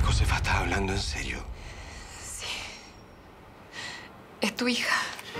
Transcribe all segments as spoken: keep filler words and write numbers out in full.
Josefa, ¿estás hablando en serio? Sí. Es tu hija.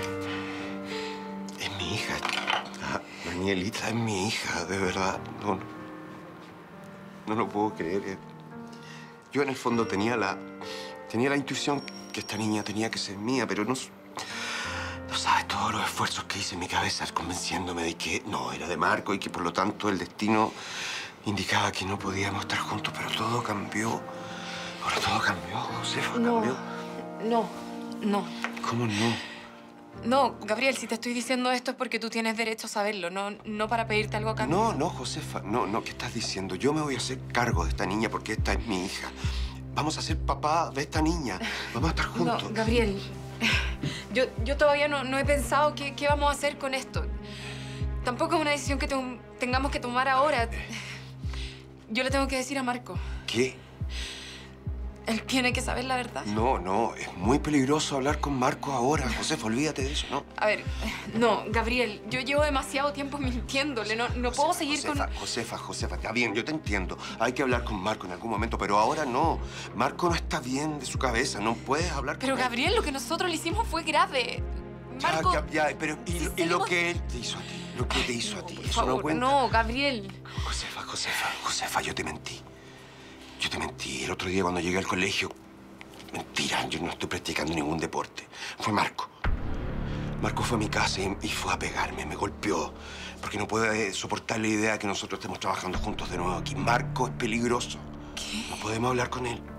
Es mi hija. Ah, Danielita, es mi hija, de verdad. No, no, no lo puedo creer. Yo en el fondo tenía la, tenía la intuición que esta niña tenía que ser mía, pero no, no sabes todos los esfuerzos que hice en mi cabeza convenciéndome de que no, era de Marco y que por lo tanto el destino indicaba que no podíamos estar juntos, pero todo cambió. Ahora todo cambió, Josefa, No, cambió. no, no. ¿Cómo no? No, Gabriel, si te estoy diciendo esto es porque tú tienes derecho a saberlo, no, no para pedirte algo a cambio. No, no, Josefa, no, no, ¿qué estás diciendo? Yo me voy a hacer cargo de esta niña porque esta es mi hija. Vamos a ser papá de esta niña. Vamos a estar juntos. No, Gabriel, yo, yo todavía no, no he pensado qué, qué vamos a hacer con esto. Tampoco es una decisión que te- tengamos que tomar ahora. Yo le tengo que decir a Marco. ¿Qué? Él tiene que saber la verdad. No, no, es muy peligroso hablar con Marco ahora. Josefa, olvídate de eso, ¿no? A ver, no, Gabriel, yo llevo demasiado tiempo mintiéndole. No, no puedo Josefa, seguir Josefa, con... Josefa, Josefa, está bien, yo te entiendo. Hay que hablar con Marco en algún momento, pero ahora no. Marco no está bien de su cabeza, no puedes hablar Pero, con él. Gabriel, lo que nosotros le hicimos fue grave. Ya, Marco... ya, ya, pero ¿y, si y lo seguimos- que él te hizo a ti? Lo que te hizo a ti, Por ¿eso favor, no cuenta? no, Gabriel. Josefa, Josefa, Josefa, yo te mentí. Yo te mentí. El otro día cuando llegué al colegio... Mentira, yo no estoy practicando ningún deporte. Fue Marco. Marco fue a mi casa y, y fue a pegarme, me golpeó. Porque no puede soportar la idea de que nosotros estemos trabajando juntos de nuevo aquí. Marco es peligroso. ¿Qué? No podemos hablar con él.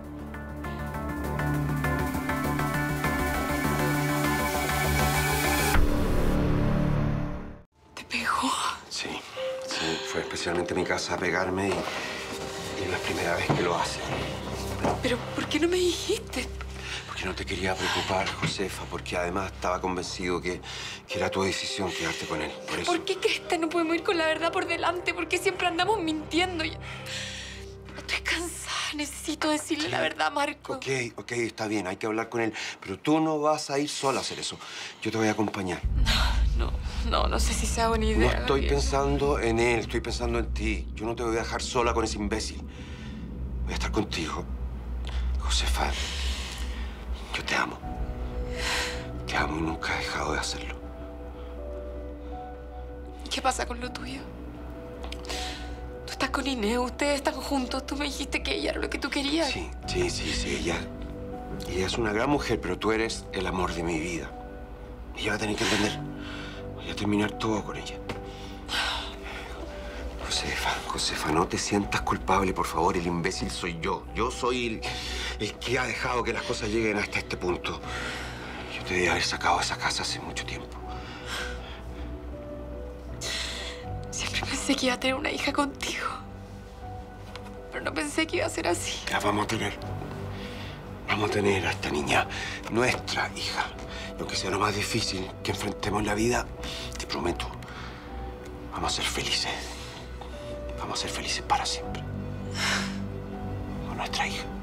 ¿Te pegó? Sí, sí, fue especialmente a mi casa a pegarme y, y no es primera vez que lo hace. ¿Pero por qué no me dijiste? Porque no te quería preocupar, Josefa, porque además estaba convencido que, que era tu decisión quedarte con él. Por eso. ¿Por qué crees que no podemos ir con la verdad por delante? ¿Por qué siempre andamos mintiendo? Ya- Estoy cansada. Necesito decirle la verdad a Marco. Ok, ok, está bien, hay que hablar con él. Pero tú no vas a ir sola a hacer eso. Yo te voy a acompañar. No, no, no sé si sea buena idea. No estoy Gabriel. pensando en él, estoy pensando en ti. Yo no te voy a dejar sola con ese imbécil. Voy a estar contigo. Josefa, yo te amo. Te amo y nunca he dejado de hacerlo. ¿Qué pasa con lo tuyo? Tú estás con Inés, ustedes están juntos. Tú me dijiste que ella era lo que tú querías. Sí, sí, sí, sí, ella... Ella es una gran mujer, pero tú eres el amor de mi vida. Ella va a tener que entender. Voy a terminar todo con ella. Josefa, Josefa, no te sientas culpable, por favor. El imbécil soy yo. Yo soy el, el que ha dejado que las cosas lleguen hasta este punto. Yo te debí haber sacado de esa casa hace mucho tiempo. Siempre pensé que iba a tener una hija contigo. Pero no pensé que iba a ser así. La vamos a tener. Vamos a tener a esta niña, nuestra hija. Y aunque sea lo más difícil que enfrentemos en la vida, te prometo, vamos a ser felices. Vamos a ser felices para siempre. Con nuestra hija.